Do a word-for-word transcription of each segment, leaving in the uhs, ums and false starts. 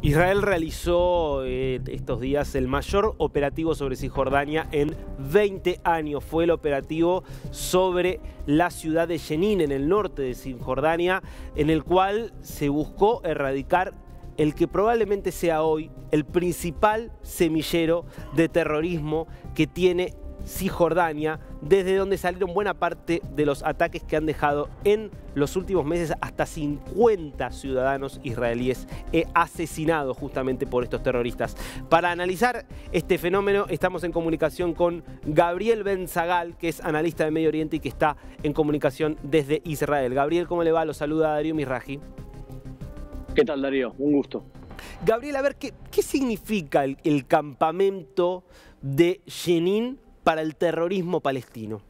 Israel realizó eh, estos días el mayor operativo sobre Cisjordania en veinte años. Fue el operativo sobre la ciudad de Jenin, en el norte de Cisjordania, en el cual se buscó erradicar el que probablemente sea hoy el principal semillero de terrorismo que tiene Cisjordania, desde donde salieron buena parte de los ataques que han dejado en los últimos meses hasta cincuenta ciudadanos israelíes asesinados justamente por estos terroristas. Para analizar este fenómeno estamos en comunicación con Gabriel Ben Zagal, que es analista de Medio Oriente y que está en comunicación desde Israel. Gabriel, ¿cómo le va? Lo saluda Darío Mizrahi. ¿Qué tal, Darío? Un gusto. Gabriel, a ver, ¿qué, qué significa el, el campamento de Jenin para el terrorismo palestino?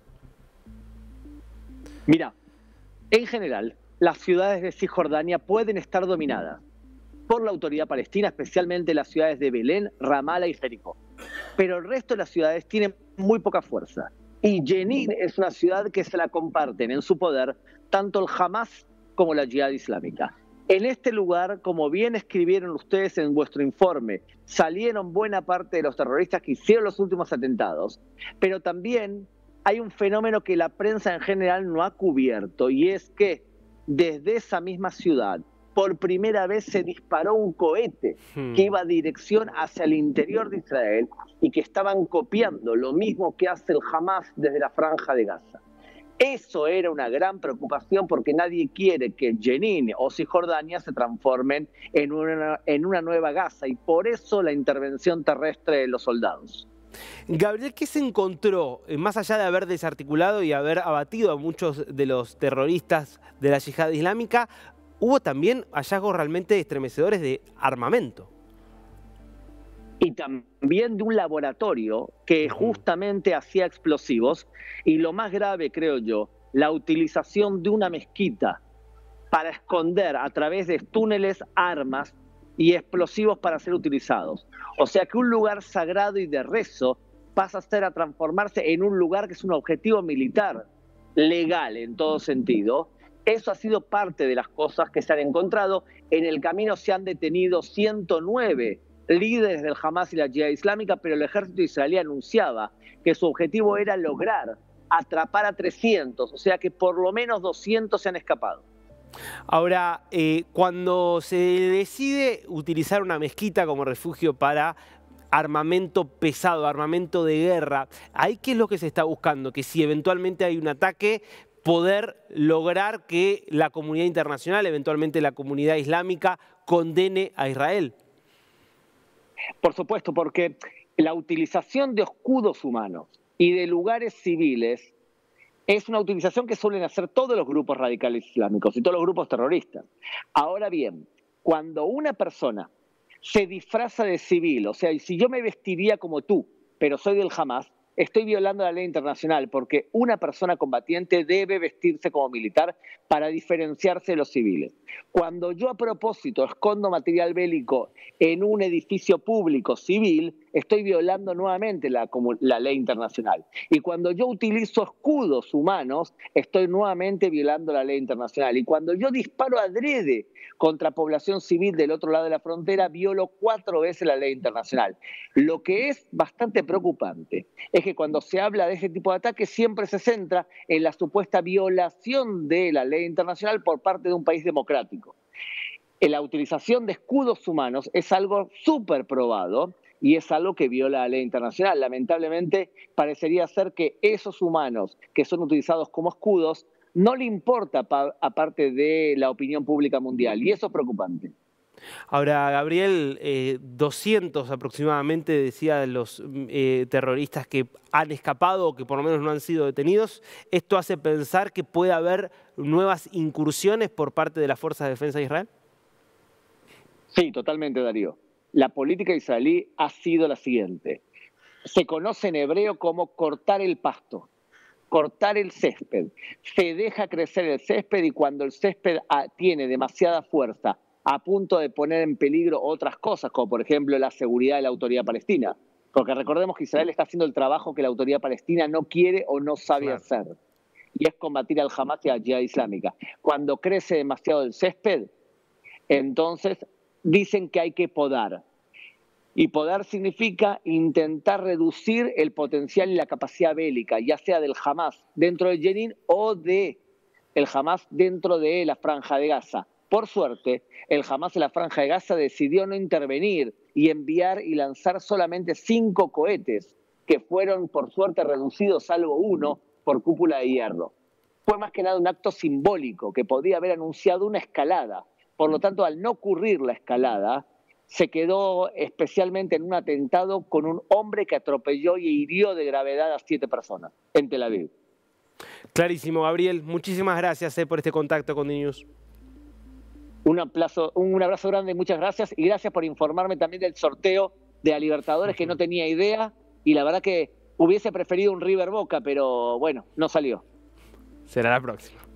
Mira, en general, las ciudades de Cisjordania pueden estar dominadas por la autoridad palestina, especialmente las ciudades de Belén, Ramala y Jericó. Pero el resto de las ciudades tienen muy poca fuerza. Y Jenin es una ciudad que se la comparten en su poder tanto el Hamas como la Yihad Islámica. En este lugar, como bien escribieron ustedes en vuestro informe, salieron buena parte de los terroristas que hicieron los últimos atentados, pero también hay un fenómeno que la prensa en general no ha cubierto, y es que desde esa misma ciudad, por primera vez se disparó un cohete que iba a dirección hacia el interior de Israel y que estaban copiando lo mismo que hace el Hamas desde la Franja de Gaza. Eso era una gran preocupación porque nadie quiere que Jenin o Cisjordania se transformen en una, en una nueva Gaza, y por eso la intervención terrestre de los soldados. Gabriel, ¿qué se encontró, más allá de haber desarticulado y haber abatido a muchos de los terroristas de la Yihad Islámica? Hubo también hallazgos realmente estremecedores de armamento. Y también de un laboratorio que justamente hacía explosivos, y lo más grave, creo yo, la utilización de una mezquita para esconder a través de túneles armas y explosivos para ser utilizados. O sea que un lugar sagrado y de rezo pasa a ser a transformarse en un lugar que es un objetivo militar, legal en todo sentido. Eso ha sido parte de las cosas que se han encontrado. En el camino se han detenido ciento nueve líderes del Hamas y la Yihad Islámica, pero el ejército israelí anunciaba que su objetivo era lograr atrapar a trescientos, o sea que por lo menos doscientos se han escapado. Ahora, eh, cuando se decide utilizar una mezquita como refugio para armamento pesado, armamento de guerra, ¿ahí qué es lo que se está buscando? Que si eventualmente hay un ataque, poder lograr que la comunidad internacional, eventualmente la comunidad islámica, condene a Israel. Por supuesto, porque la utilización de escudos humanos y de lugares civiles es una utilización que suelen hacer todos los grupos radicales islámicos y todos los grupos terroristas. Ahora bien, cuando una persona se disfraza de civil, o sea, si yo me vestiría como tú, pero soy del Hamas, estoy violando la ley internacional, porque una persona combatiente debe vestirse como militar para diferenciarse de los civiles. Cuando yo a propósito escondo material bélico en un edificio público civil, estoy violando nuevamente la, la ley internacional. Y cuando yo utilizo escudos humanos, estoy nuevamente violando la ley internacional. Y cuando yo disparo adrede contra población civil del otro lado de la frontera, violo cuatro veces la ley internacional. Lo que es bastante preocupante es que cuando se habla de este tipo de ataques siempre se centra en la supuesta violación de la ley internacional por parte de un país democrático. La utilización de escudos humanos es algo súper probado y es algo que viola la ley internacional. Lamentablemente parecería ser que esos humanos que son utilizados como escudos no le importa aparte de la opinión pública mundial, y eso es preocupante. Ahora, Gabriel, eh, doscientos aproximadamente, decía, los eh, terroristas que han escapado o que por lo menos no han sido detenidos. ¿Esto hace pensar que puede haber nuevas incursiones por parte de las Fuerzas de Defensa de Israel? Sí, totalmente, Darío. La política israelí ha sido la siguiente. Se conoce en hebreo como cortar el pasto, cortar el césped. Se deja crecer el césped, y cuando el césped tiene demasiada fuerza, a punto de poner en peligro otras cosas, como por ejemplo la seguridad de la autoridad palestina. Porque recordemos que Israel está haciendo el trabajo que la autoridad palestina no quiere o no sabe claro. hacer, y es combatir al Hamas y a la Yihad Islámica. Cuando crece demasiado el césped, entonces dicen que hay que podar. Y podar significa intentar reducir el potencial y la capacidad bélica, ya sea del Hamas dentro de Jenin o de el Hamas dentro de la Franja de Gaza. Por suerte, el Hamas en la Franja de Gaza decidió no intervenir y enviar y lanzar solamente cinco cohetes, que fueron por suerte reducidos, salvo uno, por cúpula de hierro. Fue más que nada un acto simbólico que podía haber anunciado una escalada. Por lo tanto, al no ocurrir la escalada, se quedó especialmente en un atentado con un hombre que atropelló y hirió de gravedad a siete personas en Tel Aviv. Clarísimo, Gabriel. Muchísimas gracias eh, por este contacto con DNews. Un abrazo, un abrazo grande, muchas gracias. Y gracias por informarme también del sorteo de la Libertadores, que no tenía idea. Y la verdad que hubiese preferido un River Boca, pero bueno, no salió. Será la próxima.